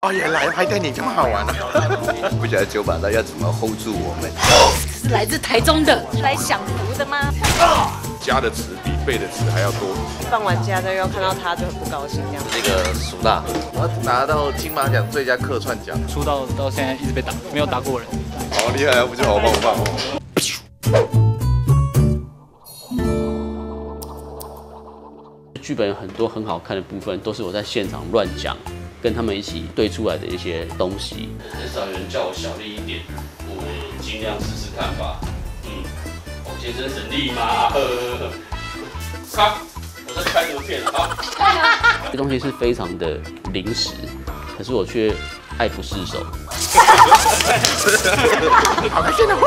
哦，原来拍电影这么好玩啊！ 不晓得九把刀要怎么 hold 住我们。 是来自台中的，是来享福的吗？ 加的词比背的词还要多。 放完假之后又看到他就很不高兴这样。 那个唢呐，我拿到金马奖最佳客串奖， 出道到现在一直被打，没有打过人。 好厉害啊！不就好棒棒哦！ 剧本有很多很好看的部分，都是我在现场乱讲，跟他们一起对出来的一些东西。很少有人叫我小力一点，我尽量试试看吧。王先生神力吗？好，我在开牛片啊。这东西是非常的临时，可是我却爱不释手。 好开心的。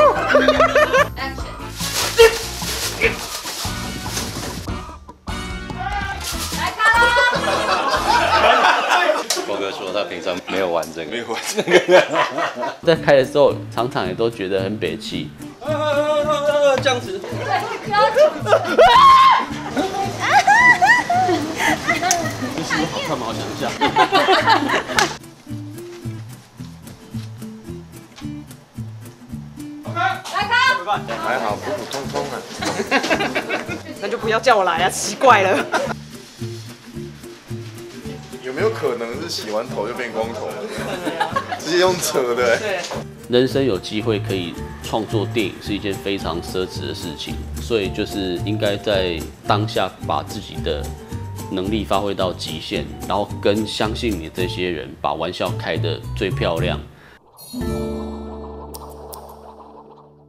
波哥说他平常没有玩这个， 没有玩这个。 在开的时候，常常也都觉得很北气。 这样子。 不要这是好看吗？我想一下。 还好，普普通通啊。 那就不要叫我来啊，奇怪了。 有没有可能是洗完头就变光头？直接用扯的。 对。 人生有机会可以创作电影是一件非常奢侈的事情，所以就是应该在当下把自己的能力发挥到极限，然后跟相信你这些人把玩笑开得最漂亮。